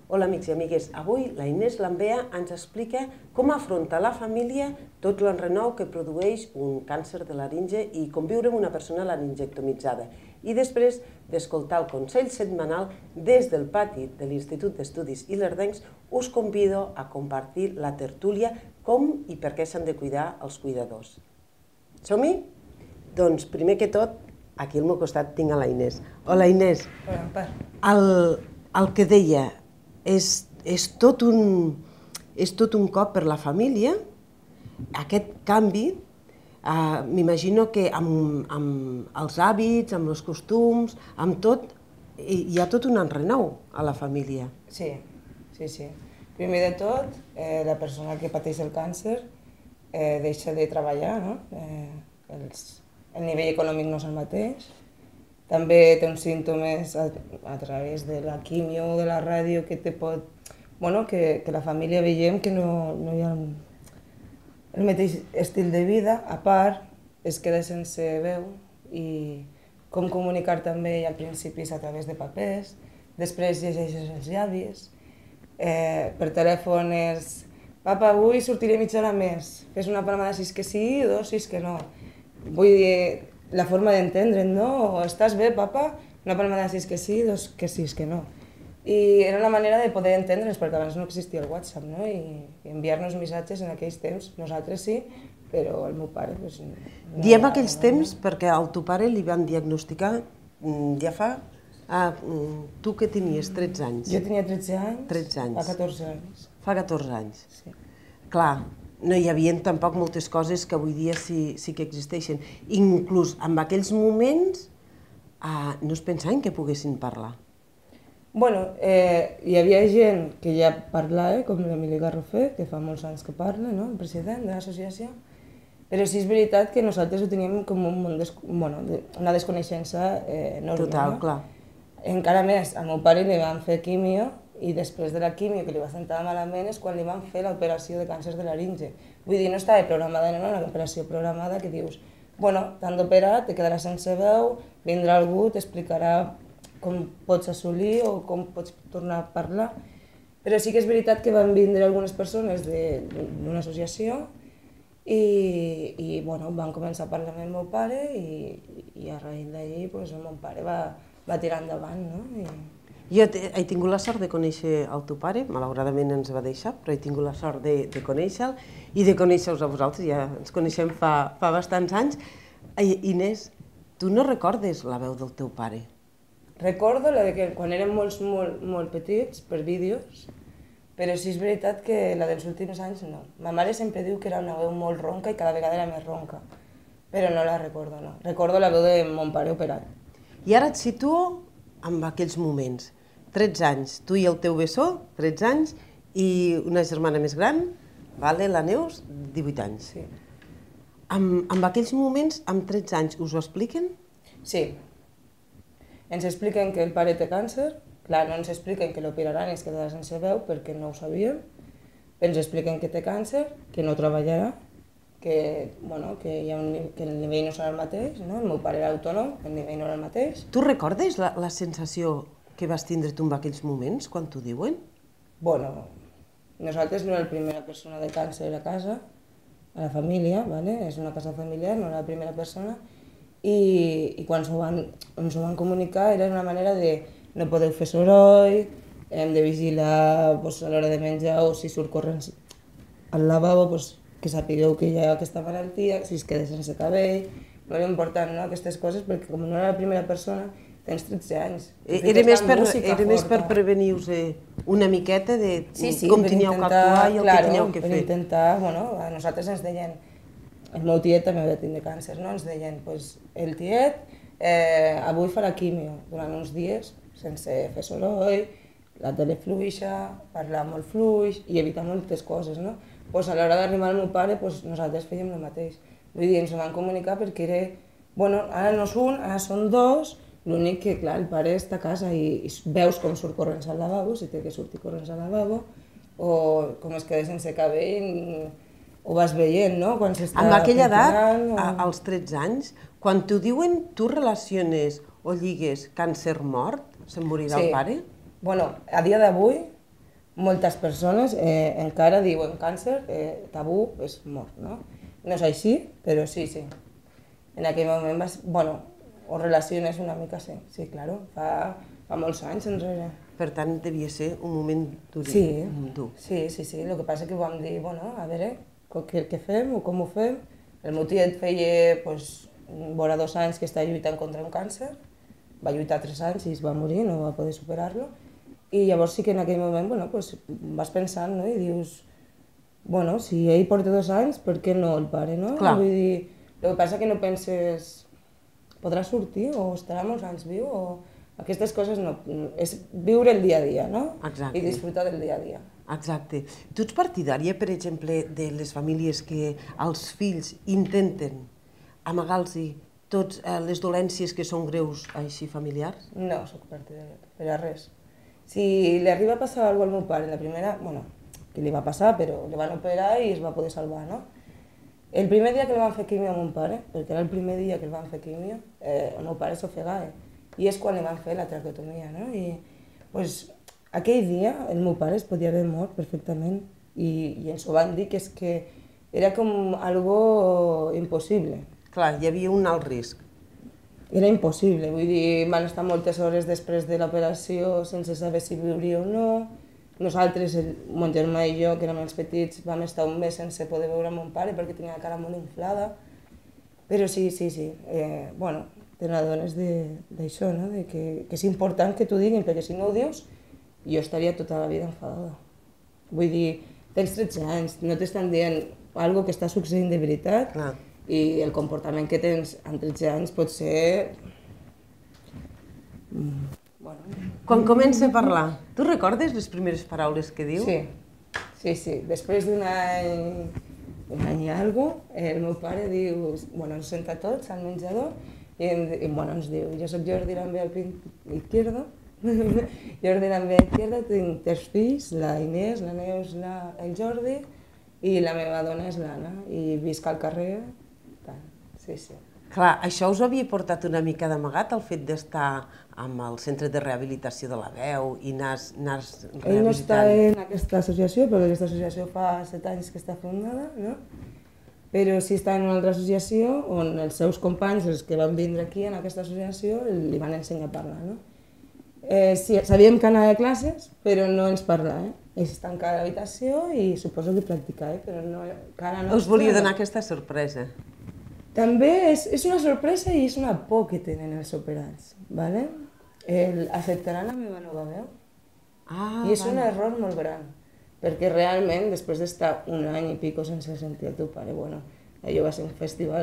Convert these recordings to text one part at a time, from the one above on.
Hola amics i amigues, avui la Inés Lambea ens explica com afronta la família tot l'enrenou que produeix un càncer de laringe i conviure amb una persona laringectomitzada. I després d'escoltar el consell setmanal des del pati de l'Institut d'Estudis Ilerdencs, us convido a compartir la tertúlia com i per què s'han de cuidar els cuidadors. Som-hi? Doncs primer que tot, aquí al meu costat tinc a la Inés. Hola Inés. Hola, Ampar. El que deia, és tot un cop per la família, aquest canvi, m'imagino que amb els hàbits, amb els costums, amb tot, hi ha tot un enrenou a la família. Sí. Primer de tot, la persona que pateix el càncer deixa de treballar, no? El nivell econòmic no és el mateix. També té uns símptomes a través de la quimio o de la ràdio que te pot... Bueno, que la família veiem que no hi ha el mateix estil de vida. A part, es queda sense veu i com comunicar també al principi és a través de papers, després llegeixes els llavis, per telèfon és «Papa, avui sortiré mitja hora més, fes una palmada si és que sí, dos si és que no». Vull dir, la forma d'entendre'n, no? Estàs bé, papa? Una palmada si és que sí, dos que sí, és que no. I era una manera de poder entendre'ns, perquè abans no existia el WhatsApp, no? I enviar-nos missatges en aquells temps, nosaltres sí, però el meu pare... Diem aquells temps perquè al teu pare li van diagnosticar ja fa... Tu que tenies 13 anys? Jo tenia 13 anys. 13 anys. Fa 14 anys. Fa 14 anys. Sí. Clar, no hi havia tampoc moltes coses que avui dia sí que existeixen. Inclús en aquells moments no es pensaven que poguessin parlar. Bueno, hi havia gent que ja parlava, com l'Emili Garrofé, que fa molts anys que parla, no? El president de l'associació, però sí és veritat que nosaltres ho teníem com una desconeixença enorme. Total, clar. Encara més, al meu pare li van fer quimio i després de la quimio, que li va sentar malament, és quan li van fer l'operació de càncer de laringe. Vull dir, no estava programada, no era una operació programada que dius, bueno, t'han d'operar, te quedaràs sense veu, vindrà algú, t'explicarà com pots assolir o com pots tornar a parlar. Però sí que és veritat que van vindre algunes persones d'una associació i van començar a parlar amb el meu pare i a raïs d'allí el meu pare va tirar endavant, no? Jo he tingut la sort de conèixer el teu pare, malauradament ens va deixar, però he tingut la sort de conèixer-lo i de conèixer-vos a vosaltres, ja ens coneixem fa bastants anys. Inés, tu no recordes la veu del teu pare? Recordo la de quan érem molt petits, per vídeos, però sí és veritat que la dels últims anys no. Ma mare sempre diu que era una veu molt ronca i cada vegada era més ronca, però no la recordo, no. Recordo la veu de mon pare operat. I ara et situo en aquells moments. 13 anys, tu i el teu bessó, 13 anys, i una germana més gran, la Neus, 18 anys. Sí. En aquells moments, amb 13 anys, us ho expliquen? Sí. Ens expliquen que el pare té càncer, clar, no ens expliquen que l'operaran i es quedarà sense veu perquè no ho sabíem, ens expliquen que té càncer, que no treballarà, que el nivell no serà el mateix, no? El meu pare era autònom, el nivell no era el mateix. Tu recordes la sensació que vas tindre tu en aquells moments, quan t'ho diuen? Bueno, nosaltres no era la primera persona de càncer a casa, a la família, és una casa familiar, no era la primera persona, i quan ens ho van comunicar era una manera de no podeu fer soroll, hem de vigilar a l'hora de menjar o si surt corrents al lavabo, que sapigueu que hi ha aquesta malaltia, si es queda sense cabell, molt important, no?, aquestes coses, perquè com no era la primera persona, tens 13 anys. Era més per prevenir-vos una miqueta de com teníeu que actuar i el que teníeu que fer. Per intentar, a nosaltres ens deien, el meu tiet també va tindre càncer, no? Ens deien, el tiet avui farà quimio durant uns dies, sense fer soroll, la tele fluixa, parlar molt fluix i evitar moltes coses, no? A l'hora d'arribar al meu pare, nosaltres fèiem el mateix. Vull dir, ens ho van comunicar perquè era, ara no és un, ara són dos, l'únic que, clar, el pare està a casa i veus com surt corrents al lavabo, si té que sortir corrents al lavabo, o com es queda sense cabell, ho vas veient, no?, quan s'està... Amb aquella edat, als 13 anys, quan t'ho diuen, tu relaciones o lligues càncer mort, se'n morirà el pare? Bueno, a dia d'avui moltes persones encara diuen càncer, tabú, és mort, no? No és així, però sí, sí. En aquell moment ho relaciones una mica, sí, sí, claro, fa molts anys enrere. Per tant, devia ser un moment dur. Sí, el que passa que vam dir, a veure, què fem o com ho fem? El meu tiet feia, vora 2 anys que està lluitant contra un càncer, va lluitar 3 anys i es va morir, no va poder superar-lo, i llavors sí que en aquell moment vas pensant, no? I dius, si ell porta 2 anys, per què no el pare, no? Clar. Vull dir, el que passa que no penses, podrà sortir o estarà molts anys viu o... Aquestes coses no, és viure el dia a dia, no? Exacte. I disfrutar del dia a dia. Exacte. Tu ets partidària, per exemple, de les famílies que els fills intenten amagar-los totes les dolències que són greus així familiars? No soc partidària, per a res. Si li arriba a passar alguna cosa al meu pare, la primera, que li va passar, però li van operar i es va poder salvar, no? El primer dia que li van fer quimio a mon pare, perquè era el primer dia que li van fer quimio, el meu pare s'ofegava. I és quan li van fer la traqueotomia, no? I aquell dia el meu pare es podia haver mort perfectament i ens ho van dir que és que era com algo impossible. Clar, hi havia un alt risc. Era impossible, vull dir, van estar moltes hores després de l'operació sense saber si viuria o no. Nosaltres, mon germà i jo, que érem els petits, vam estar un mes sense poder veure mon pare perquè tenia la cara molt inflada. Però sí, te n'adones d'això, no? Que és important que t'ho diguin, perquè si no ho dius, jo estaria tota la vida enfadada. Vull dir, tens 13 anys, no t'estan dient alguna que està succeint de veritat i el comportament que tens amb 13 anys pot ser... Quan comença a parlar, tu recordes les primeres paraules que diu? Sí. Després d'un any i alguna cosa, el meu pare diu, ens senta tots al menjador i ens diu, jo soc Jordi Lambé Izquierdo, Jordi Lambé Izquierdo, tinc 3 fills, la Inés, la Neus, el Jordi, i la meva dona és l'Anna, i visc al carrer, sí. Clar, això us havia portat una mica d'amagat, el fet d'estar amb el centre de rehabilitació de la veu i anar rehabilitant? Ell no està en aquesta associació, perquè aquesta associació fa 7 anys que està fundada, no? Però sí està en una altra associació on els seus companys, els que van vindre aquí en aquesta associació, li van ensenyar a parlar, no? Sí, sabíem que anava a classes, però no ens parlava. Ells es tancava a l'habitació i suposo que practicava, però encara no... Us volia donar aquesta sorpresa. També és una sorpresa i és una por que tenen els operats, ¿vale? Acceptaran la meva nova veu? I és un error molt gran. Perquè realment, després d'estar un any i pico sense sentir el teu pare, allò va ser un festival.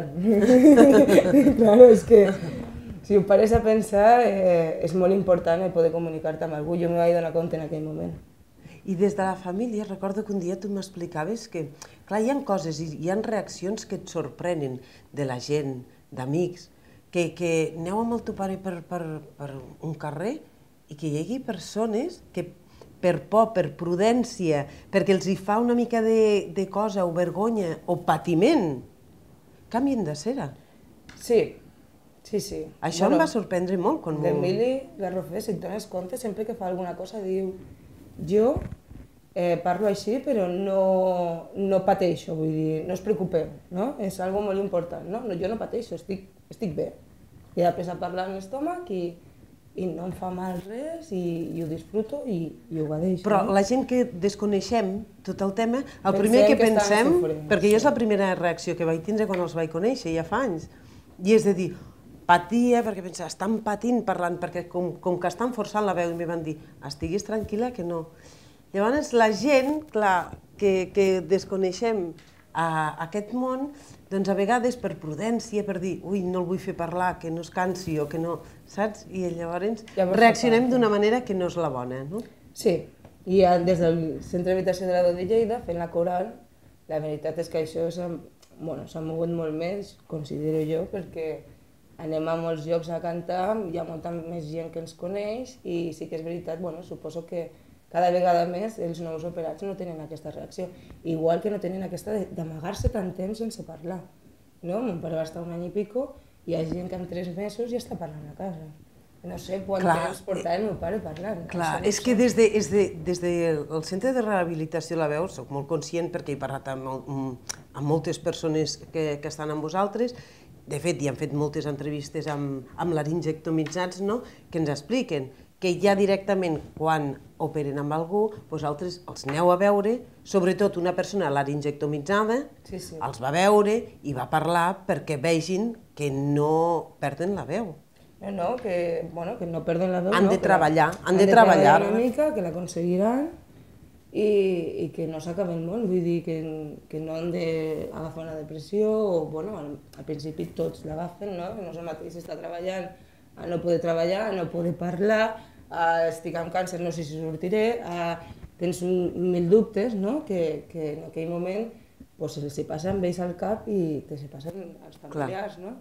Claro, és que si ho pares a pensar, és molt important poder comunicar-te amb algú. Jo m'ho vaig donar compte en aquell moment. I des de la família, recordo que un dia tu m'explicaves que, clar, hi ha coses i hi ha reaccions que et sorprenen de la gent, d'amics, que aneu amb el teu pare per un carrer i que hi hagi persones que per por, per prudència, perquè els hi fa una mica de cosa o vergonya o patiment, canvien de cera. Sí. Això em va sorprendre molt. L'Emili Garrofé, si et dones compte, sempre que fa alguna cosa diu jo parlo així però no pateixo, vull dir, no us preocupeu, no? És algo molt important, no? Jo no pateixo, estic bé. I després a parlar amb l'estómac i no em fa mal res i ho disfruto i ho deixo. Però la gent que desconeixem tot el tema, el primer que pensem, perquè jo és la primera reacció que vaig tindre quan els vaig conèixer, ja fa anys, i és de dir, patia, perquè pensava, estan patint parlant, perquè com que estan forçant la veu i em van dir, estiguis tranquil·la que no. Llavors la gent, clar, que desconeixem aquest món, doncs a vegades per prudència, per dir, ui, no el vull fer parlar, que no es cansi o que no, saps? I llavors reaccionem d'una manera que no és la bona, no? Sí, i des del Centre d'Habitació de la Veu de Lleida, fent la coral, la veritat és que això s'ha mogut molt més, considero jo, perquè anem a molts llocs a cantar, hi ha molta més gent que ens coneix i sí que és veritat, suposo que cada vegada més els nous operats no tenen aquesta reacció, igual que no tenen aquesta d'amagar-se tant temps sense parlar. Mon pare va estar un any i pico i hi ha gent que en 3 mesos ja està parlant a casa. no sé quant temps portava el meu pare parlant. Clar, és que des del Centre de Rehabilitació de la Veu soc molt conscient perquè he parlat amb moltes persones que estan amb vosaltres. De fet, hi han fet moltes entrevistes amb laringectomitzats, que ens expliquen que ja directament quan operen amb algú, vosaltres els aneu a veure, sobretot una persona laringectomitzada, els va veure i va parlar perquè vegin que no perden la veu. No, que no perden la veu. Han de treballar, han de treballar una mica, que l'aconseguiran i que no s'acaba el món, vull dir que no han d'agafar una depressió o, al principi tots l'agafen, no? Que no és el mateix estar treballant, a no poder treballar, a no poder parlar, estic amb càncer, no sé si sortiré, tens mil dubtes, no? Que en aquell moment se'ls passa amb ells al cap i te se passen als familiars, no?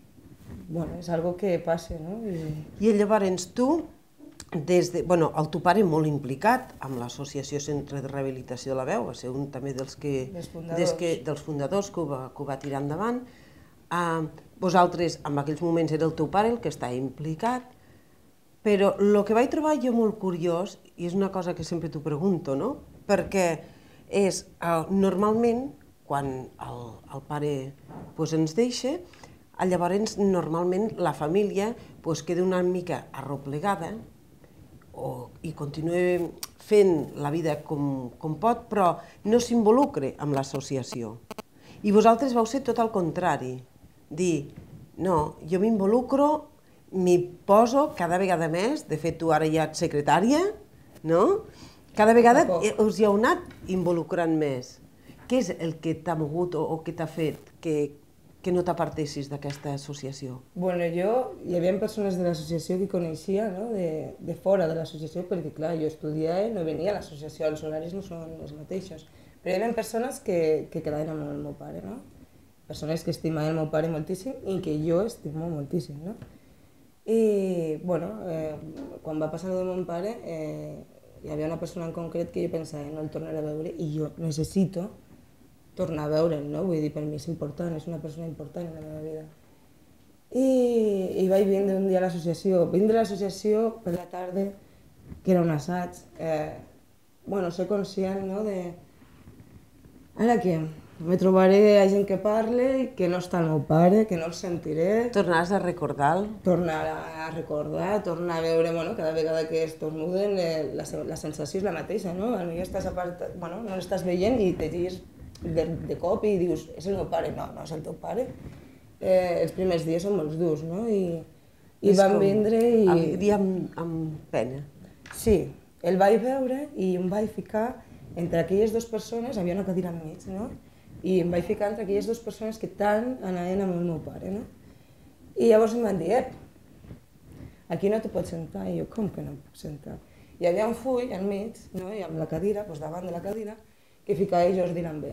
És algo que passa, no? I llavors tu, el teu pare molt implicat amb l'Associació Centre de Rehabilitació de la Veu, va ser un també dels fundadors que ho va tirar endavant. Vosaltres, en aquells moments, era el teu pare el que estava implicat, però el que vaig trobar jo molt curiós, i és una cosa que sempre t'ho pregunto, perquè és, normalment, quan el pare ens deixa, llavors normalment la família queda una mica arreplegada i continua fent la vida com pot, però no s'involucra amb l'associació. I vosaltres vau ser tot el contrari, dir, no, jo m'involucro, m'hi poso cada vegada més, de fet tu ara ja ets secretària, no? Cada vegada us hi heu anat involucrant més. Què és el que t'ha mogut o que t'ha fet que no t'apartessis d'aquesta associació? Hi havia persones de l'associació que coneixia, de fora de l'associació, perquè clar, jo estudiava i no venia a l'associació, els horaris no són els mateixos, però hi havia persones que quedaven amb el meu pare, persones que estimaven el meu pare moltíssim i que jo estimo moltíssim, I, quan va passar el de mon pare, hi havia una persona en concret que jo pensava no el tornaré a veure i jo necessito tornar a veure'l, vull dir, per mi és important, és una persona important en la meva vida. I vaig vindre un dia a l'associació, vindre a l'associació per la tarda, que era un assaig, ser conscient de... Ara què? Me trobaré a gent que parle, que no està el meu pare, que no el sentiré... Tornaràs a recordar-lo? Tornar a recordar, tornar a veure, cada vegada que estornuden, la sensació és la mateixa, no? Potser estàs apartat, no l'estàs veient i te gires de cop i dius, és el meu pare? No, no és el teu pare. Els primers dies són molt durs, no? I vam vindre i... Alegria amb pena. Sí, el vaig veure i em vaig ficar entre aquelles dues persones, hi havia una cadira enmig, no? I em vaig ficar entre aquelles dues persones que tant anaven amb el meu pare, no? I llavors em van dir, aquí no te pots sentar. I jo, com que no em puc sentar? Hi havia un full enmig, i amb la cadira, davant de la cadira, que ficava Jordi Lambé.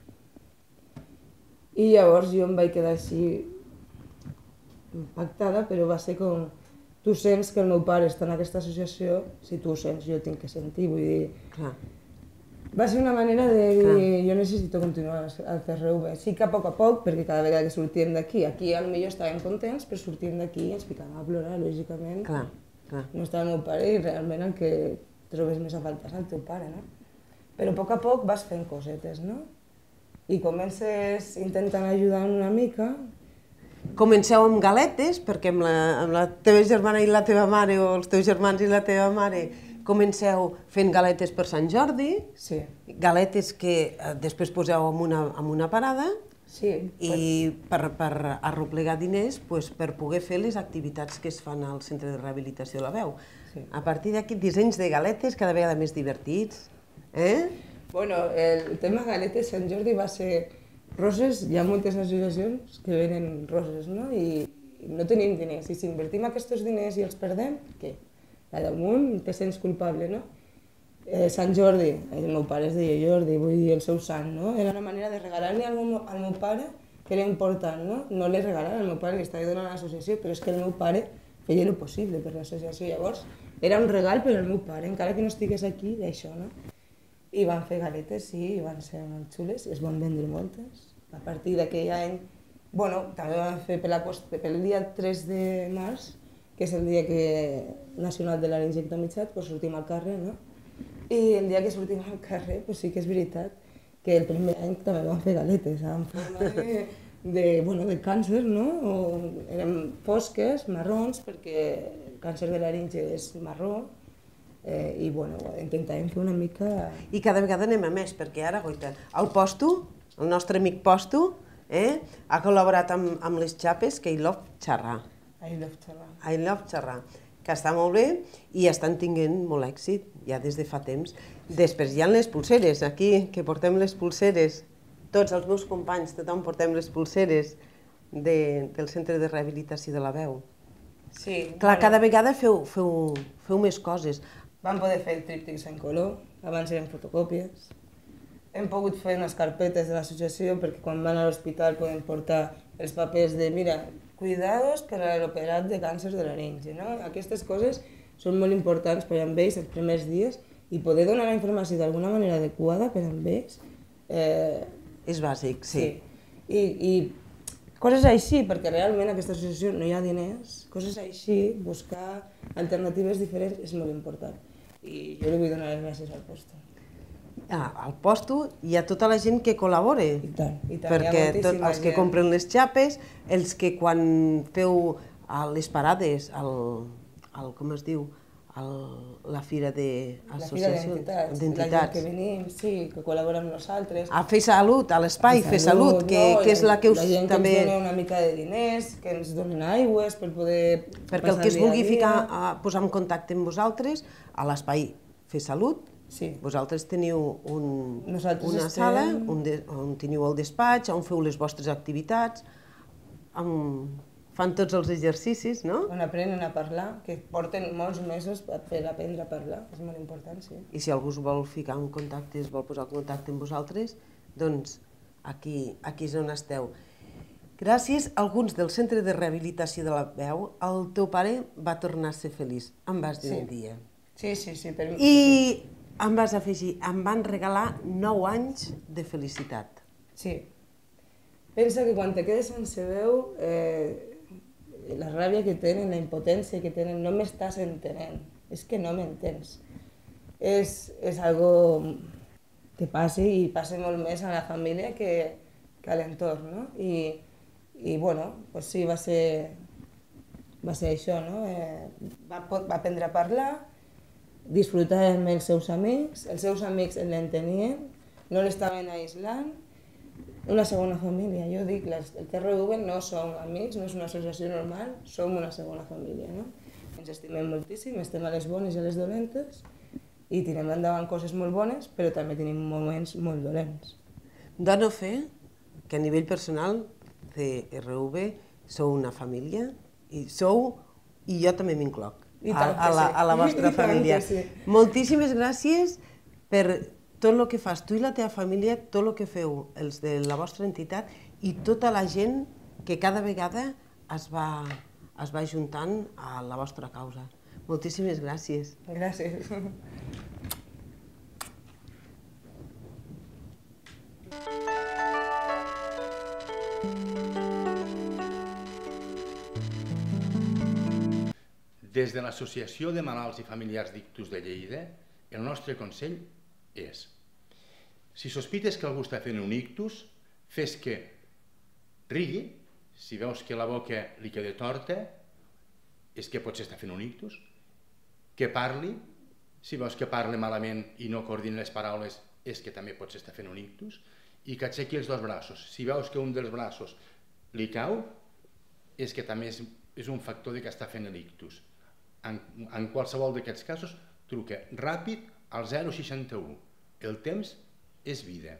I llavors jo em vaig quedar així impactada, però va ser com... Tu sents que el meu pare està en aquesta associació, si tu ho sents, jo tinc que sentir, vull dir... Va ser una manera de dir, jo necessito continuar al CRV. Sí que a poc, perquè cada vegada que sortíem d'aquí, aquí potser estàvem contents, però sortíem d'aquí i ens ficàvem a plorar, lògicament. No estava el meu pare i realment el que trobes més a faltar és el teu pare, no? Però a poc vas fent cosetes, no? I comences intentant ajudar una mica. Comenceu amb galetes, perquè amb la teva germana i la teva mare, o els teus germans i la teva mare, comenceu fent galetes per Sant Jordi, galetes que després poseu en una parada i per arreplegar diners per poder fer les activitats que es fan al Centre de Rehabilitació de la Veu. A partir d'aquí, dissenys de galetes cada vegada més divertits. El tema galetes Sant Jordi va ser roses, hi ha moltes associacions que venen roses, no? I no tenim diners, i si invertim aquests diners i els perdem, què? Allà damunt te sents culpable, no? Sant Jordi, el meu pare es deia Jordi, vull dir el seu sant, no? Era una manera de regalar-li al meu pare que era important, no? No li regalava al meu pare, li estava donant a l'associació, però és que el meu pare feia el possible per l'associació, llavors era un regal per al meu pare, encara que no estigués aquí, d'això, no? I van fer galetes, sí, i van ser molt xules, i es van vendre moltes. A partir d'aquell any, també van fer pel dia 3 de març, que que és el dia nacional de laringectomitzat, doncs sortim al carrer, no? I el dia que sortim al carrer, doncs sí que és veritat que el primer any també vam fer galetes en forma de càncer, no? Eren fosques, marrons, perquè el càncer de laringe és marró, i intentàvem fer una mica... I cada vegada anem a més, perquè ara, goita, el Posto, el nostre amic Posto, ha col·laborat amb les xapes que I Love Xerrar. I Love Xerrar. I Love Xerrar, que està molt bé i estan tinguent molt èxit, ja des de fa temps. Després hi ha les pulseres, aquí, que portem les pulseres, tots els meus companys, tothom portem les pulseres del Centre de Rehabilitació de la Veu. Sí. Clar, cada vegada feu més coses. Vam poder fer el tríptics en color, abans eren fotocòpies. Hem pogut fer unes carpetes de l'associació perquè quan van a l'hospital poden portar els papers de, mira, cuidados per a l'operat de càncer de laringe, no? Aquestes coses són molt importants per a ells els primers dies i poder donar la informació d'alguna manera adequada per a ells. És bàsic, sí. I coses així, perquè realment a aquesta associació no hi ha diners, coses així, buscar alternatives diferents és molt important. I jo li vull donar les gràcies al Posto. Al Posto hi ha tota la gent que col·labora. I tant, perquè els que compren les xapes, els que quan feu les parades, com es diu, la fira d'entitats, la gent que venim, sí, que col·labora amb nosaltres. A Fer Salut, a l'espai Fer Salut, que és la que us també... La gent que ens dona una mica de diners, que ens donen aigües per poder... Perquè el que es vulgui posar en contacte amb vosaltres, a l'espai Fer Salut, vosaltres teniu una sala on teniu el despatx, on feu les vostres activitats, fan tots els exercicis, no? On aprenen a parlar, que porten molts mesos per aprendre a parlar, és molt important, sí. I si algú es vol ficar en contacte, es vol posar en contacte amb vosaltres, doncs aquí és on esteu. Gràcies a alguns del Centre de Rehabilitació de la Veu, el teu pare va tornar a ser feliç, em vas dir un dia. Sí. I em vas afegir, em van regalar 9 anys de felicitat. Sí. Pensa que quan te quedes sense veu, la ràbia que tenen, la impotència que tenen, no m'estàs entenent, és que no m'entens. És algo que passa i passa molt més a la família que a l'entorn, no? I bueno, sí, va ser això, no? Va aprendre a parlar, disfrutar amb els seus amics l'entenien, no l'estaven aïslant, una segona família. Jo dic, el TRV no som amics, no és una associació normal, som una segona família, no? Ens estimem moltíssim, estem a les bones i a les dolentes i tirem endavant coses molt bones, però també tenim moments molt dolents. Dono fe que a nivell personal TRV sou una família i jo també m'incloc a la vostra família. Moltíssimes gràcies per tot el que fas tu i la teva família, tot el que feu els de la vostra entitat i tota la gent que cada vegada es va ajuntant a la vostra causa. Moltíssimes gràcies. Gràcies. Des de l'Associació de Malalts i Familiars d'Ictus de Lleida, el nostre consell és: si sospites que algú està fent un ictus, fes que rigui. Si veus que la boca li queda torta, és que potser està fent un ictus. Que parli. Si veus que parla malament i no coordina les paraules, és que també potser està fent un ictus. I que aixequi els 2 braços. Si veus que un dels braços li cau, és que també és un factor que està fent l'ictus. En qualsevol d'aquests casos, truca ràpid al 061. El temps és vida.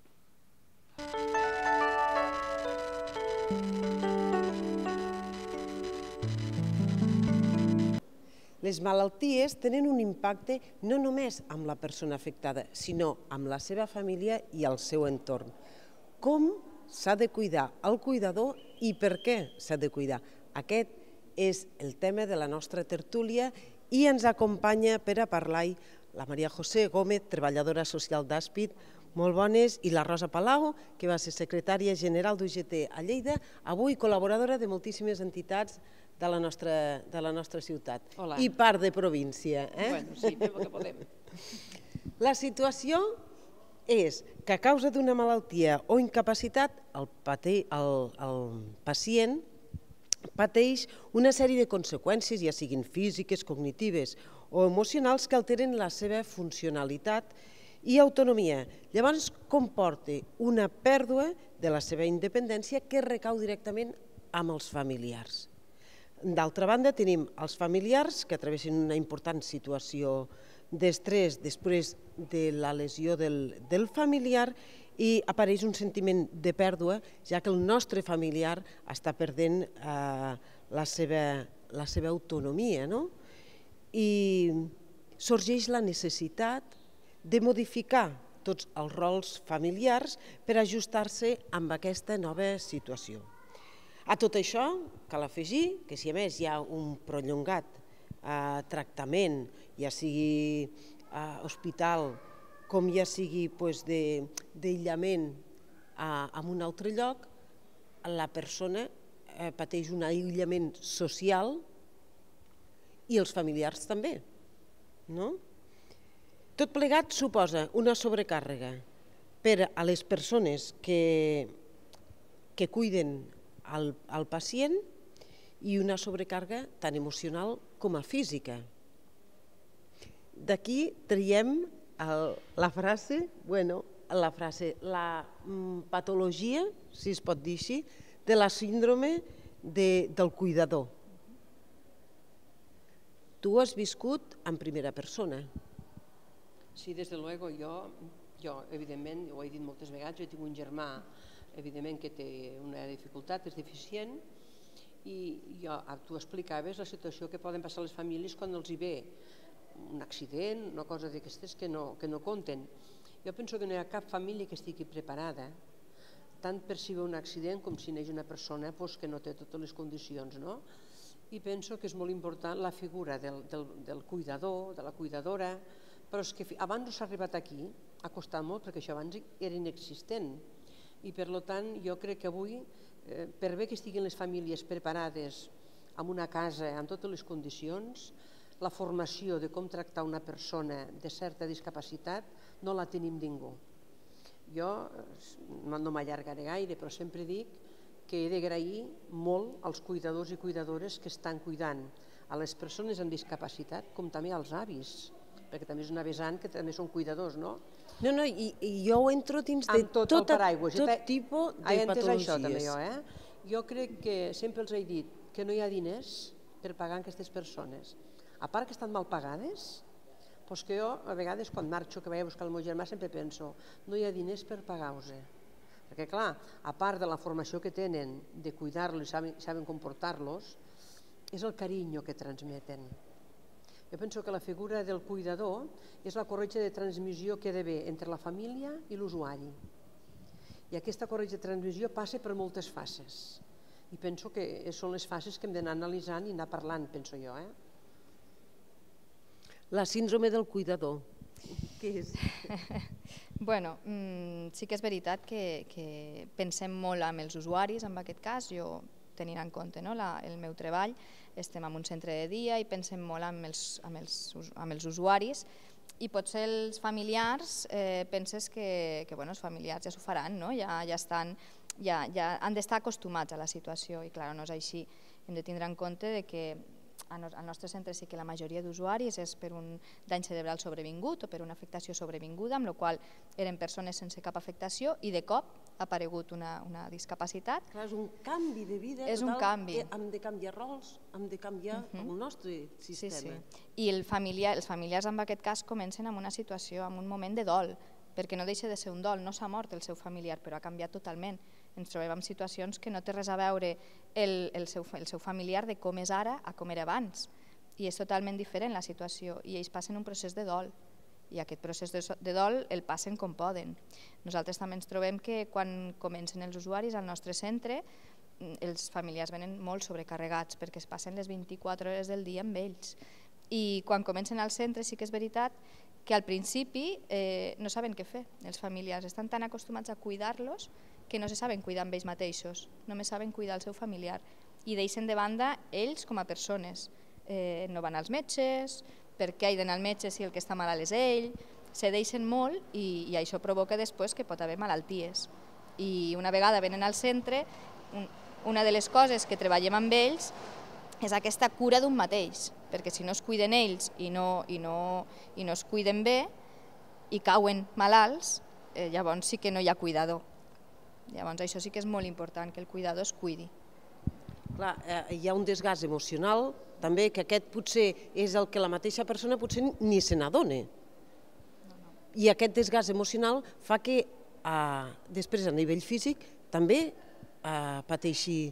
Les malalties tenen un impacte no només amb la persona afectada, sinó amb la seva família i el seu entorn. Com s'ha de cuidar el cuidador i per què s'ha de cuidar? Aquest és el tema de la nostra tertúlia i ens acompanya per a parlar-hi la Maria José Gómez, treballadora social d'Àspid, molt bones, i la Rosa Palau, que va ser secretària general d'UGT a Lleida, avui col·laboradora de moltíssimes entitats de la nostra ciutat. Hola. I part de província. Bueno, sí, fem el que podem. La situació és que a causa d'una malaltia o incapacitat el pacient pateix una sèrie de conseqüències, ja siguin físiques, cognitives o emocionals, que alteren la seva funcionalitat i autonomia. Llavors comporta una pèrdua de la seva independència que recau directament amb els familiars. D'altra banda, tenim els familiars que travessen una important situació d'estrès després de la lesió del familiar i apareix un sentiment de pèrdua, ja que el nostre familiar està perdent la seva autonomia. I sorgeix la necessitat de modificar tots els rols familiars per ajustar-se amb aquesta nova situació. A tot això cal afegir que si a més hi ha un prolongat tractament, ja sigui hospital com ja sigui d'aïllament en un altre lloc, la persona pateix un aïllament social i els familiars també. Tot plegat suposa una sobrecàrrega per a les persones que cuiden al pacient i una sobrecàrrega tant emocional com a física. D'aquí traiem la patologia, si es pot dir així, de la síndrome del cuidador. Tu has viscut en primera persona. Sí, des de luego, jo evidentment, ho he dit moltes vegades, jo tinc un germà, evidentment que té una dificultat, és deficient, i tu explicaves la situació que poden passar les famílies quan els hi ve un accident, una cosa d'aquestes que no compten. Jo penso que no hi ha cap família que estigui preparada, tant per si ve un accident com si neix una persona que no té totes les condicions. I penso que és molt important la figura del cuidador, de la cuidadora, però és que abans no s'ha arribat aquí, ha costat molt perquè això abans era inexistent. I per tant jo crec que avui, per bé que estiguin les famílies preparades en una casa amb totes les condicions, la formació de com tractar una persona de certa discapacitat no la tenim ningú. Jo no m'allargaré gaire, però sempre dic que he d'agrair molt als cuidadors i cuidadores que estan cuidant a les persones amb discapacitat com també als avis, perquè també és una vessant que també són cuidadors, no? No, i jo ho entro dins de tot tipus de patologies. Jo crec que sempre els he dit que no hi ha diners per pagar aquestes persones. A part que estan mal pagades, doncs que jo a vegades quan marxo que vaig a buscar el meu germà sempre penso no hi ha diners per pagar-los. Perquè clar, a part de la formació que tenen de cuidar-los i saben comportar-los, és el carinyo que transmeten. Jo penso que la figura del cuidador és la corretja de transmissió que hi ha d'haver entre la família i l'usuari. I aquesta corretja de transmissió passa per moltes fases. I penso que són les fases que hem d'anar analitzant i anar parlant, penso jo. La síndrome del cuidador, què és? Bueno, sí que és veritat que pensem molt amb els usuaris, en aquest cas, jo tenint en compte el meu treball, estem en un centre de dia i pensem molt amb els usuaris i potser els familiars penses que els familiars ja s'ho faran, ja han d'estar acostumats a la situació i clar, no és així. Hem de tindre en compte que al nostre centre sí que la majoria d'usuaris és per un dany cerebral sobrevingut o per una afectació sobrevinguda, amb la qual eren persones sense cap afectació i de cop ha aparegut una discapacitat. Clar, és un canvi de vida total. És un canvi. Hem de canviar rols, hem de canviar el nostre sistema. I els familiars en aquest cas comencen amb una situació, amb un moment de dol, perquè no deixa de ser un dol, no s'ha mort el seu familiar, però ha canviat totalment. Ens trobem en situacions que no té res a veure el seu familiar de com és ara a com era abans. I és totalment diferent la situació i ells passen un procés de dol. I aquest procés de dol el passen com poden. Nosaltres també ens trobem que quan comencen els usuaris al nostre centre, els familiars venen molt sobrecarregats perquè es passen les 24 hores del dia amb ells. I quan comencen al centre sí que és veritat que al principi no saben què fer. Els familiars estan tan acostumats a cuidar-los que no se saben cuidar amb ells mateixos, només saben cuidar el seu familiar. i deixen de banda ells com a persones. No van als metges, per què ha d'anar al metge si el que està malalt és ell, se deixen molt i això provoca després que pot haver malalties. I una vegada venen al centre, una de les coses que treballem amb ells és aquesta cura d'un mateix, perquè si no es cuiden ells i no es cuiden bé i cauen malalts, llavors sí que no hi ha cuidador. Llavors això sí que és molt important, que el cuidador es cuidi. Clar, hi ha un desgast emocional, també, que aquest potser és el que la mateixa persona potser ni se n'adona. I aquest desgast emocional fa que després a nivell físic també pateixi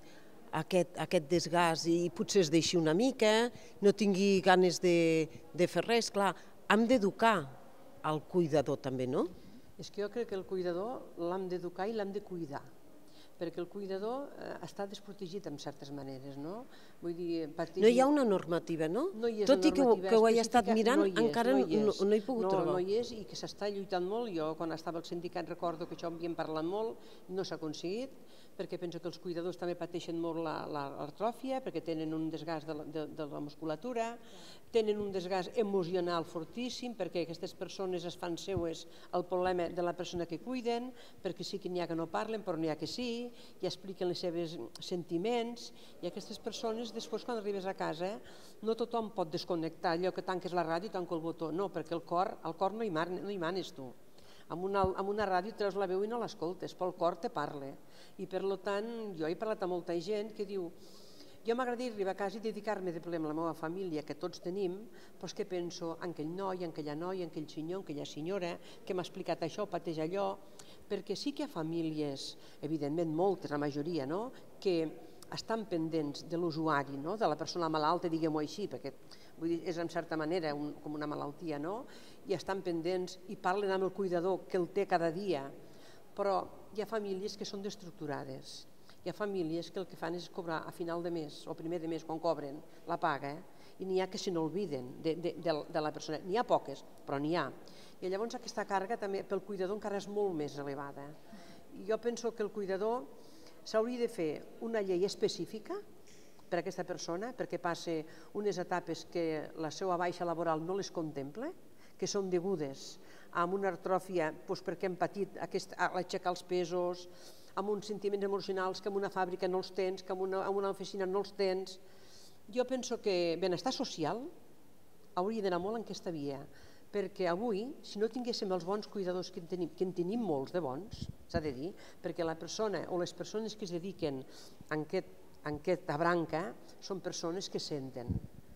aquest desgast i potser es deixi una mica, no tingui ganes de fer res. Clar, hem d'educar el cuidador també, no? És que jo crec que el cuidador l'hem d'educar i l'hem de cuidar, perquè el cuidador està desprotegit en certes maneres, no? Vull dir, no hi ha una normativa, no? Tot i que ho he estat mirant, encara no he pogut trobar. No hi és i que s'està lluitant molt. Jo, quan estava al sindicat, recordo que això havíem parlat molt, no s'ha aconseguit, perquè penso que els cuidadors també pateixen molt l'artròfia, perquè tenen un desgast de la musculatura, tenen un desgast emocional fortíssim, perquè aquestes persones es fan seues el problema de la persona que cuiden, perquè sí que n'hi ha que no parlen, però n'hi ha que sí, i expliquen els seus sentiments, i aquestes persones després quan arribes a casa no tothom pot desconnectar, allò que tanques la ràdio i tanco el botó, no, perquè el cor no hi manes tu. Amb una ràdio treus la veu i no l'escoltes, però el cor te parla. I per tant, jo he parlat amb molta gent que diu jo m'agradaria arribar a casa i dedicar-me de ple amb la meva família, que tots tenim, però és que penso en aquell noi, en aquella noia, en aquell senyor, en aquella senyora, que m'ha explicat això, pateix allò, perquè sí que hi ha famílies, evidentment moltes, la majoria, que estan pendents de l'usuari, de la persona malalta, diguem-ho així, perquè és en certa manera com una malaltia, i estan pendents i parlen amb el cuidador que el té cada dia, però hi ha famílies que són destructurades. Hi ha famílies que el que fan és cobrar a final de mes o primer de mes quan cobren la paga i n'hi ha que se n'olviden de la persona. N'hi ha poques, però n'hi ha. I llavors aquesta càrrega també pel cuidador encara és molt més elevada. Jo penso que el cuidador s'hauria de fer una llei específica per a aquesta persona perquè passi unes etapes que la seva baixa laboral no les contempla, que són degudes a una artròfia perquè hem patit l'aixecar els pesos, amb uns sentiments emocionals que en una fàbrica no els tens, que en una oficina no els tens. Jo penso que benestar social hauria d'anar molt en aquesta via, perquè avui, si no tinguéssim els bons cuidadors que en tenim molts de bons, s'ha de dir, perquè la persona o les persones que es dediquen a aquesta branca són persones que senten.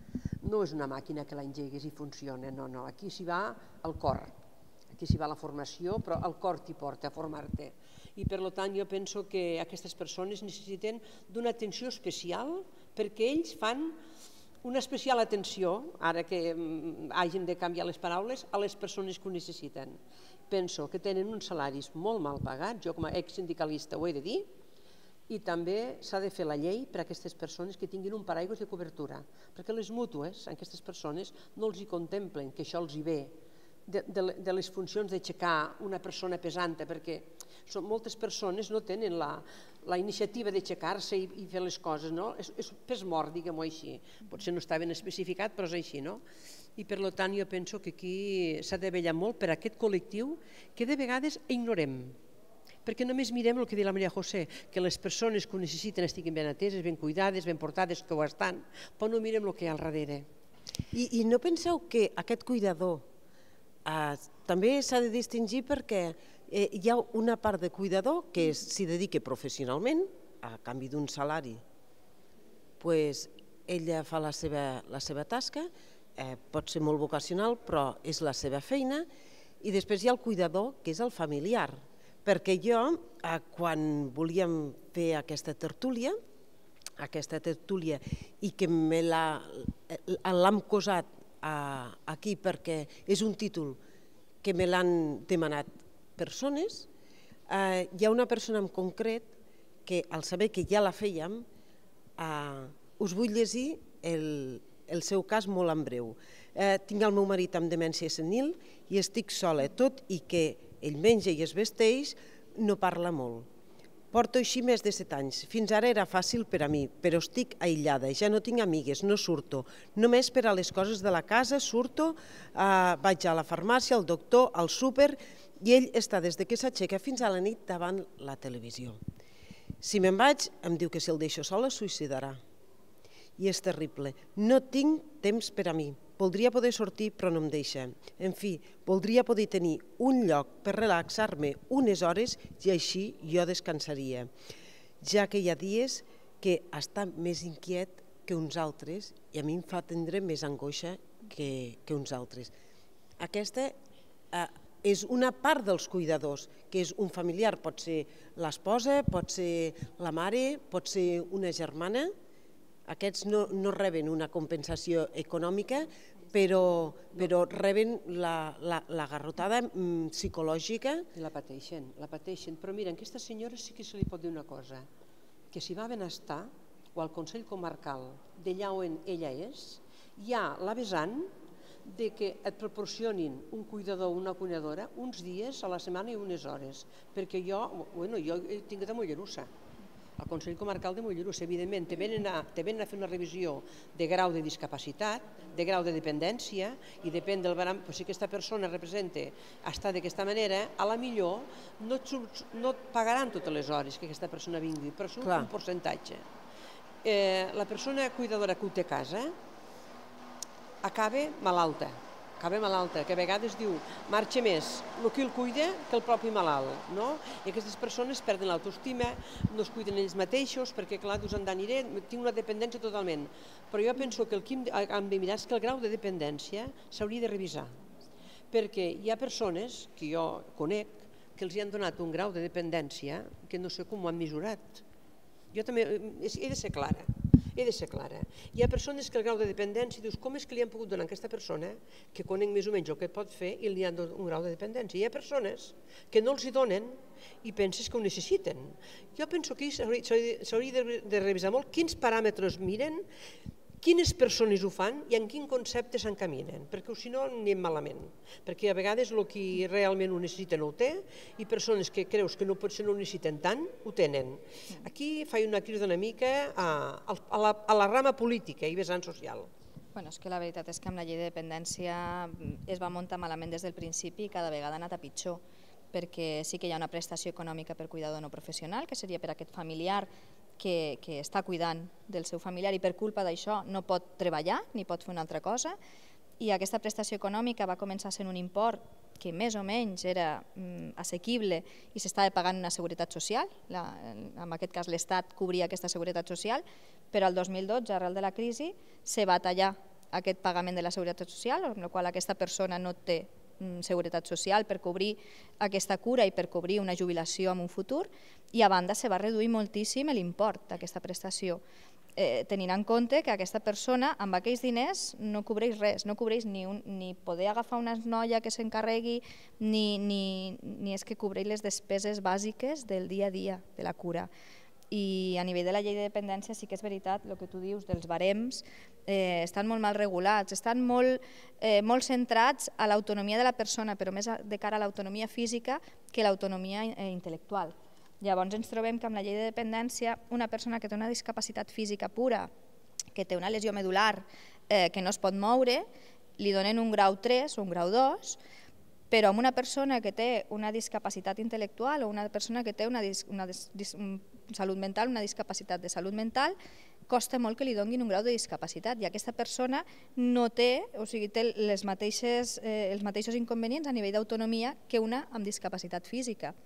No és una màquina que l'engegues i funciona, no, aquí s'hi va el cor, aquí s'hi va la formació, però el cor t'hi porta a formar-te. I per tant jo penso que aquestes persones necessiten d'una atenció especial perquè ells fan una especial atenció, ara que hagin de canviar les paraules, a les persones que ho necessiten. Penso que tenen uns salaris molt mal pagats, jo com a ex-sindicalista ho he de dir, i també s'ha de fer la llei per a aquestes persones que tinguin un paraigua de cobertura, perquè les mútues, aquestes persones, no els hi contemplen que això els hi ve de les funcions d'aixecar una persona pesanta, perquè moltes persones no tenen la iniciativa d'aixecar-se i fer les coses, és pes mort, diguem-ho així. Potser no està ben especificat, però és així, no? I per tant jo penso que aquí s'ha de vetllar molt per aquest col·lectiu que de vegades ignorem, perquè només mirem el que diu la Maria José, que les persones que ho necessiten estiguin ben ateses, ben cuidades, ben portades, que ho estan, però no mirem el que hi ha al darrere. I no penseu que aquest cuidador també s'ha de distingir perquè hi ha una part de cuidador que s'hi dedica professionalment, a canvi d'un salari, ella fa la seva tasca, pot ser molt vocacional, però és la seva feina, i després hi ha el cuidador, que és el familiar, perquè jo, quan volíem fer aquesta tertúlia, i que l'hem posat aquí perquè és un títol que me l'han demanat persones, hi ha una persona en concret que al saber que ja la fèiem us vull llegir el seu cas molt en breu. Tinc el meu marit amb demència senil i estic sola, tot i que ell menja i es vesteix, no parla molt. Porto així més de 7 anys. Fins ara era fàcil per a mi, però estic aïllada, ja no tinc amigues, no surto. Només per a les coses de la casa surto, vaig a la farmàcia, al doctor, al súper, i ell està des que s'aixeca fins a la nit davant la televisió. Si me'n vaig, em diu que si el deixo sol es suïcidarà. I és terrible. No tinc temps per a mi. Voldria poder sortir, però no em deixa. En fi, voldria poder tenir un lloc per relaxar-me unes hores i així jo descansaria, ja que hi ha dies que està més inquiet que uns altres i a mi em fa tindre més angoixa que uns altres. Aquesta és una part dels cuidadors, que és un familiar, pot ser l'esposa, pot ser la mare, pot ser una germana. Aquests no reben una compensació econòmica, però reben la garrotada psicològica. I la pateixen. Però mira, a aquesta senyora sí que se li pot dir una cosa, que si va a Benestar o al Consell Comarcal d'allà on ella és, hi ha la vessant de que et proporcionin un cuidador o una cuidadora uns dies a la setmana i unes hores, perquè jo tinc de Mollerussa, al Consell Comarcal de Mollerussa, evidentment, te venen a fer una revisió de grau de discapacitat, de grau de dependència, i depèn del baram, si aquesta persona representa estar d'aquesta manera, a la millor no et pagaran totes les hores que aquesta persona vingui, però surt un percentatge. La persona cuidadora que ho té a casa acaba malalta, que a vegades diu marxa més el que el cuida que el propi malalt, i aquestes persones perden l'autoestima, no es cuiden ells mateixos, perquè clar, dius aniré, tinc una dependència totalment, però jo penso que el que hem de mirar és que el grau de dependència s'hauria de revisar, perquè hi ha persones que jo conec que els han donat un grau de dependència que no sé com ho han mesurat. Jo també he de ser clara. Hi ha persones que el grau de dependència, dius, com és que li han pogut donar a aquesta persona que conec més o menys el que pot fer i li han donat un grau de dependència? Hi ha persones que no els hi donen i penses que ho necessiten. Jo penso que s'hauria de revisar molt quins paràmetres miren, quines persones ho fan i en quin concepte s'encaminen, perquè si no anem malament, perquè a vegades el que realment ho necessita no ho té i persones que creus que potser no ho necessiten tant, ho tenen. Aquí faig una crida una mica a la rama política i vessant social. És que la veritat és que amb la llei de dependència es va muntar malament des del principi i cada vegada ha anat a pitjor, perquè sí que hi ha una prestació econòmica per cuidador no professional, que seria per a aquest familiar que està cuidant del seu familiar i per culpa d'això no pot treballar ni pot fer una altra cosa, i aquesta prestació econòmica va començar sent un import que més o menys era assequible i s'estava pagant una seguretat social, en aquest cas l'Estat cobria aquesta seguretat social, però el 2012, arrel de la crisi, se va tallar aquest pagament de la seguretat social, amb la qual aquesta persona no té seguretat social per cobrir aquesta cura i per cobrir una jubilació en un futur, i a banda se va reduir moltíssim l'import d'aquesta prestació, tenint en compte que aquesta persona amb aquells diners no cobreix res, no cobreix ni poder agafar una noia que s'encarregui ni és que cobreix les despeses bàsiques del dia a dia de la cura. I a nivell de la llei de dependència sí que és veritat el que tu dius dels barems, estan molt mal regulats, estan molt centrats a l'autonomia de la persona, però més de cara a l'autonomia física que l'autonomia intel·lectual. Llavors ens trobem que amb la llei de dependència una persona que té una discapacitat física pura, que té una lesió medular, que no es pot moure, li donen un grau 3 o un grau 2, però amb una persona que té una discapacitat intel·lectual o una persona que té una salut mental, una discapacitat de salut mental, costa molt que li donin un grau de discapacitat i aquesta persona no té, o sigui, té els mateixos inconvenients a nivell d'autonomia que una amb discapacitat física.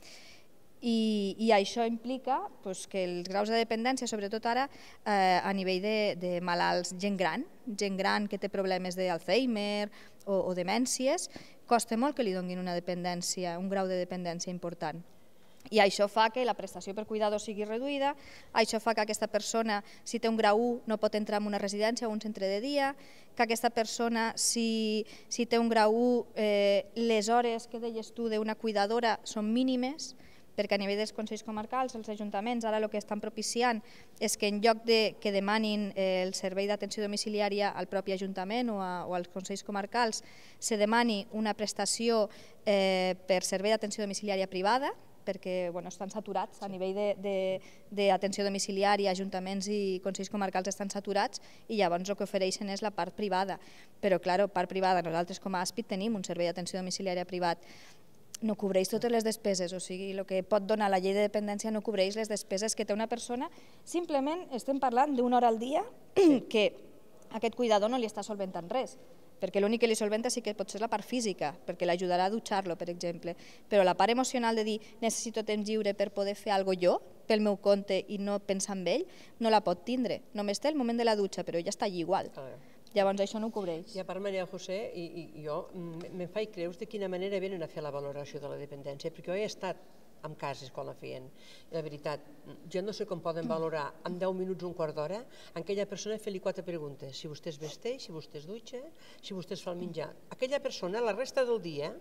I això implica que els graus de dependència, sobretot ara a nivell de malalts, gent gran que té problemes d'Alzheimer o demències, costa molt que li donin una dependència, un grau de dependència important. I això fa que la prestació per cuidador sigui reduïda, això fa que aquesta persona, si té un grau 1, no pot entrar en una residència o un centre de dia, que aquesta persona, si té un grau 1, les hores que deies tu d'una cuidadora són mínimes, perquè a nivell dels consells comarcals, els ajuntaments, ara el que estan propiciant és que en lloc que demanin el servei d'atenció domiciliària al propi ajuntament o als consells comarcals, se demani una prestació per servei d'atenció domiciliària privada, perquè estan saturats a nivell d'atenció domiciliària, ajuntaments i consells comarcals estan saturats i llavors el que ofereixen és la part privada. Però, clar, part privada, nosaltres com a ASPIT tenim un servei d'atenció domiciliària privat, no cobreix totes les despeses, o sigui, el que pot donar la llei de dependència no cobreix les despeses que té una persona. Simplement estem parlant d'una hora al dia que aquest cuidador no li està solventant res, perquè l'únic que li solventa sí que pot ser la part física, perquè l'ajudarà a dutxar-lo, per exemple, però la part emocional de dir necessito temps lliure per poder fer alguna cosa jo, pel meu compte i no pensar en ell, no la pot tindre. Només té el moment de la dutxa, però ja està allí igual. Llavors això no ho cobreix. I a part, Maria José, i jo me'n faig creus de quina manera venen a fer la valoració de la dependència, perquè jo he estat en cases quan la feien. I la veritat, jo no sé com poden valorar en 10 minuts, un quart d'hora, a aquella persona fer-li 4 preguntes. Si vostè es vesteix, si vostè es dutxa, si vostè es fa el menjar. Aquella persona, la resta del dia,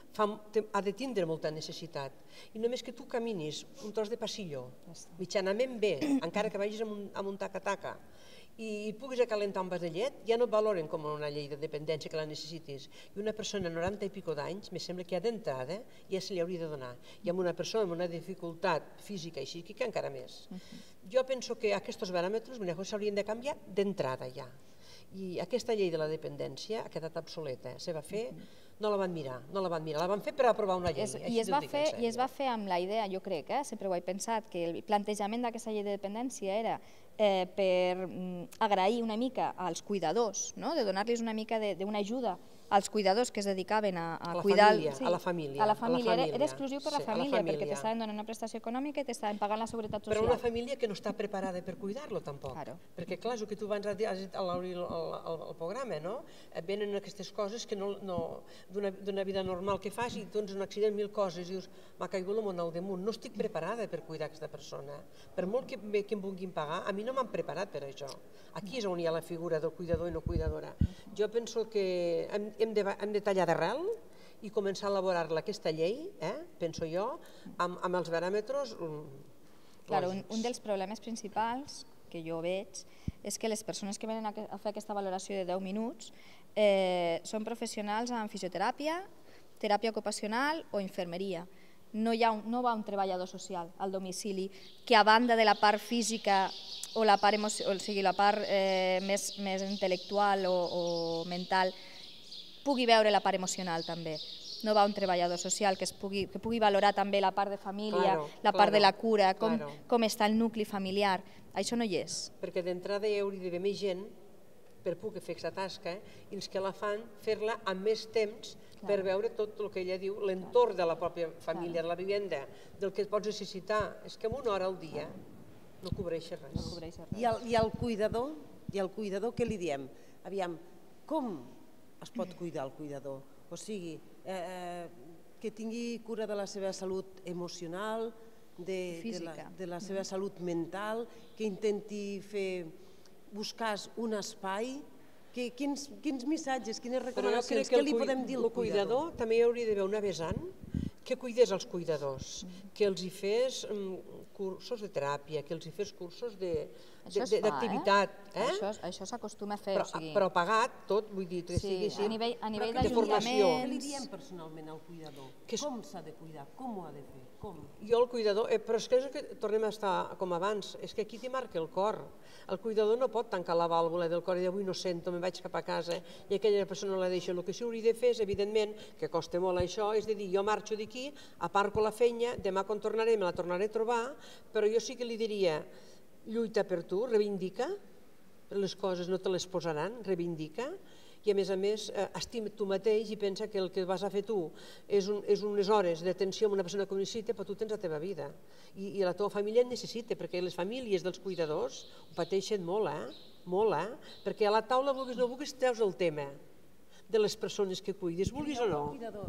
ha de tindre molta necessitat. I només que tu caminis un tros de passillo, mitjanament bé, encara que vagis amb un taca-taca, i puguis acalentar un vas de llet, ja no et valoren com una llei de dependència que la necessitis. I una persona de 90 i pico d'anys, me sembla que ja d'entrada ja se li hauria de donar. I amb una persona amb una dificultat física i psíquica encara més. Jo penso que aquests paràmetres s'haurien de canviar d'entrada ja. I aquesta llei de la dependència ha quedat obsoleta. Se va fer, no la van mirar, la van fer per aprovar una llei. I es va fer amb la idea, jo crec, sempre ho he pensat, que el plantejament d'aquesta llei de dependència era per agrair una mica als cuidadors, de donar-los una mica d'una ajuda als cuidadors que es dedicaven a cuidar... A la família. A la família, era exclusiu per la família, perquè t'estaven donant una prestació econòmica i t'estaven pagant la seguretat social. Però una família que no està preparada per cuidar-lo tampoc. Perquè clar, és el que tu abans has dit al programa, no? Venen aquestes coses que d'una vida normal que fas i tens un accident, 1000 coses, i dius, m'ha caigut el món al damunt, no estic preparada per cuidar aquesta persona. Per molt que em vulguin pagar, a mi no m'han preparat per això. Aquí és on hi ha la figura del cuidador i no cuidadora. Jo penso que hem de tallar d'arrel i començar a elaborar-la, aquesta llei, penso jo, amb els paràmetres lògics. Un dels problemes principals que jo veig és que les persones que venen a fer aquesta valoració de 10 minuts són professionals en fisioteràpia, teràpia ocupacional o infermeria. No va un treballador social al domicili que a banda de la part física o la part més intel·lectual o mental pugui veure la part emocional també. No va un treballador social que pugui valorar també la part de família, la part de la cura, com està el nucli familiar. Això no hi és. Perquè d'entrada hi hauria d'haver més gent per poder fer aquesta tasca i els que la fan fer-la amb més temps per veure tot el que ella diu, l'entorn de la pròpia família, de la vivenda, del que pots necessitar. És que en una hora al dia no cobreix res. I al cuidador què li diem? Aviam, com es pot cuidar el cuidador? O sigui, que tingui cura de la seva salut emocional, de la seva salut mental, que intenti buscar un espai. Quins missatges, quines recomanacions, què li podem dir al cuidador? El cuidador també hi hauria d'haver una vessant que cuidés els cuidadors, que els hi fes cursos de teràpia, que els hi fes cursos d'activitat. Això s'acostuma a fer. Però pagat tot, vull dir, que sigui així. A nivell d'ajuntaments. Què li diem personalment al cuidador? Com s'ha de cuidar? Com ho ha de fer? Jo el cuidador, però és que tornem a estar com abans, és que aquí t'hi marca el cor. El cuidador no pot tancar la vàlvula del cor i dir avui no sento, me'n vaig cap a casa i aquella persona la deixa. El que s'hauria de fer és, evidentment, que costa molt això, és de dir, jo marxo d'aquí, aparco la feina, demà quan tornaré me la tornaré a trobar, però jo sí que li diria, lluita per tu, reivindica, les coses no te les posaran, reivindica, i a més, estima tu mateix i pensa que el que vas a fer tu és unes hores d'atenció amb una persona que ho necessita, però tu tens la teva vida. I la teva família en necessita, perquè les famílies dels cuidadors ho pateixen molt, perquè a la taula, vulguis o no vulguis, treus el tema de les persones que cuides, vulguis o no. El cuidador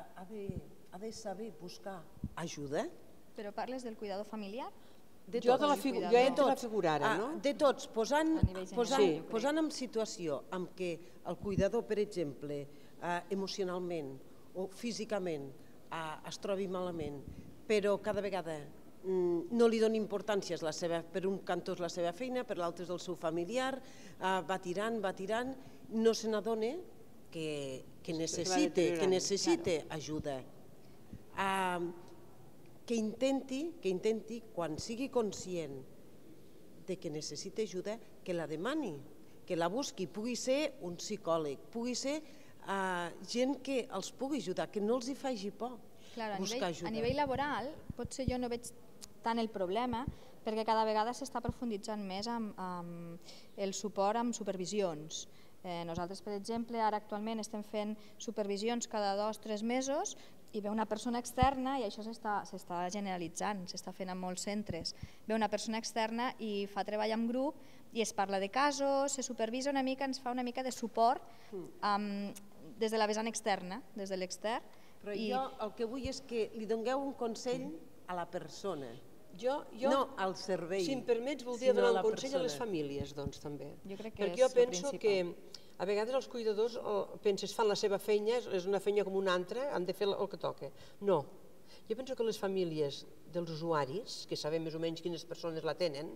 ha de saber buscar ajuda. Però parles del cuidador familiar? Jo entro a la figura ara, no? De tots, posant en situació en què el cuidador, per exemple, emocionalment o físicament es trobi malament, però cada vegada no li doni importància, per un cantó és la seva feina, per l'altre és el seu familiar, va tirant, no se n'adona que necessita ajuda. que intenti, quan sigui conscient de que necessita ajuda, que la demani, que la busqui, pugui ser un psicòleg, pugui ser gent que els pugui ajudar, que no els hi faci por buscar ajuda. A nivell laboral, potser jo no veig tant el problema, perquè cada vegada s'està profunditzant més amb el suport amb supervisions. Nosaltres, per exemple, ara actualment estem fent supervisions cada 2 o 3 mesos i ve una persona externa, i això s'està generalitzant, s'està fent en molts centres. Ve una persona externa i fa treball en grup i es parla de casos, se supervisa una mica, ens fa una mica de suport des de la vessant externa, des de l'extern. Però jo el que vull és que li dongueu un consell a la persona. No al servei. Si em permets, voldria donar un consell a les famílies, doncs, també. Perquè jo penso que a vegades els cuidadors penses fan la seva feina, és una feina com una altra, han de fer el que toca. No. Jo penso que les famílies dels usuaris, que sabem més o menys quines persones la tenen,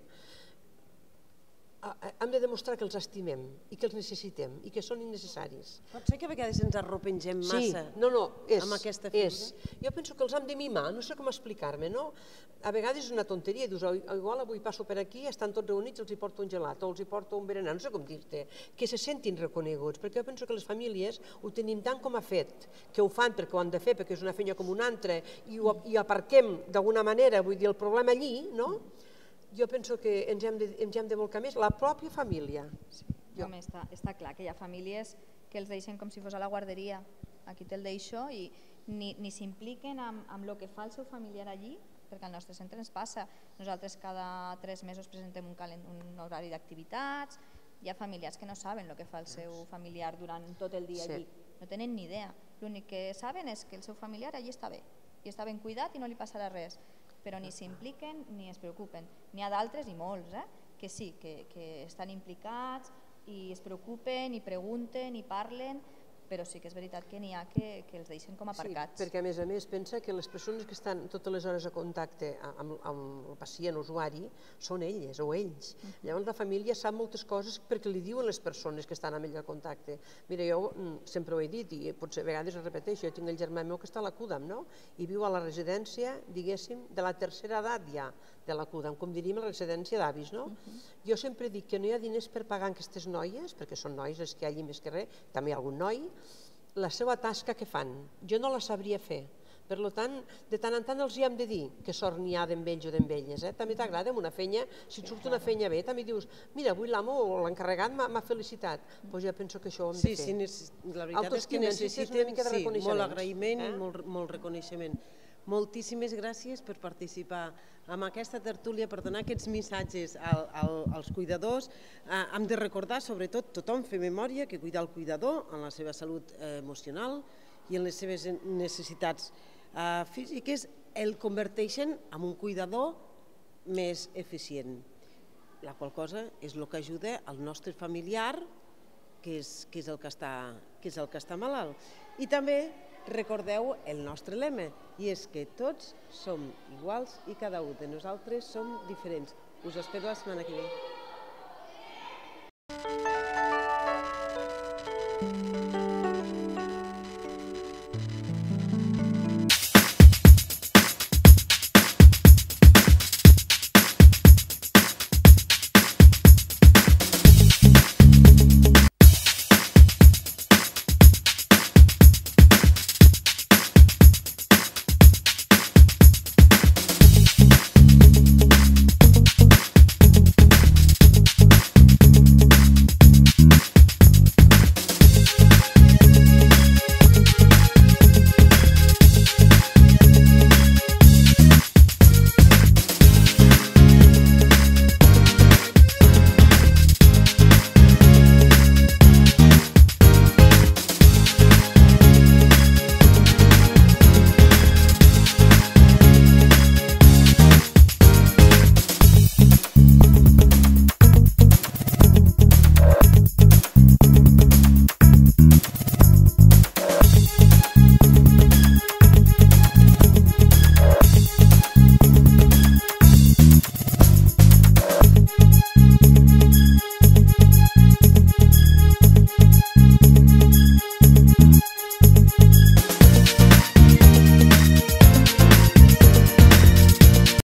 hem de demostrar que els estimem i que els necessitem i que són innecessaris. Pot ser que a vegades ens arropengem massa amb aquesta figura? Jo penso que els hem de mimar, no sé com explicar-me, no? A vegades és una tonteria, dius, igual avui passo per aquí, estan tots reunits, els hi porto un gelat o els hi porto un berenar, no sé com dir-te, que se sentin reconeguts, perquè jo penso que les famílies ho tenim tant com a fet, que ho fan perquè ho han de fer, perquè és una feina com una altra, i aparquem d'alguna manera, vull dir, el problema allí, no? Jo penso que ens hem de volcar més la pròpia família. Home, està clar que hi ha famílies que els deixen com si fos a la guarderia. Aquí te'l deixo i ni s'impliquen amb el que fa el seu familiar allí, perquè al nostre centre ens passa. Nosaltres cada 3 mesos presentem un horari d'activitats, hi ha familiars que no saben el que fa el seu familiar durant tot el dia allí, no tenen ni idea. L'únic que saben és que el seu familiar allí està bé, i està ben cuidat i no li passarà res, però ni s'impliquen ni es preocupen. N'hi ha d'altres, i molts, que sí, que estan implicats i es preocupen i pregunten i parlen, però sí que és veritat que n'hi ha que els deixen com aparcats. Sí, perquè a més pensa que les persones que estan totes les hores a contacte amb el pacient, usuari, són elles o ells. Llavors la família sap moltes coses perquè li diuen les persones que estan amb ell a contacte. Mira, jo sempre ho he dit i potser a vegades ho repeteixo, jo tinc el germà meu que està a la CUDAM, no? I viu a la residència, diguéssim, de la tercera edat ja de la CUDAM, com diríem la residència d'avis, no? Jo sempre dic que no hi ha diners per pagar aquestes noies, perquè són noies les que hi ha allí més que res, també hi ha algun noi, la seva tasca que fan. Jo no la sabria fer. Per tant, de tant en tant els hi hem de dir que sort n'hi ha d'ells o d'elles. També t'agrada una feina, si et surt una feina bé, també dius, mira, avui l'amo o l'encarregat m'ha felicitat. Doncs jo penso que això ho hem de fer. Sí, la veritat és que necessiten molt agraïment i molt reconeixement. Moltíssimes gràcies per participar en aquesta tertúlia, per donar aquests missatges als cuidadors. Hem de recordar, sobretot, tothom fer memòria que cuidar el cuidador en la seva salut emocional i en les seves necessitats físiques el converteixen en un cuidador més eficient, la qual cosa és el que ajuda al nostre familiar, que és el que està malalt. I també recordeu el nostre lema, i és que tots som iguals i cada un de nosaltres som diferents. Us espero la setmana que ve.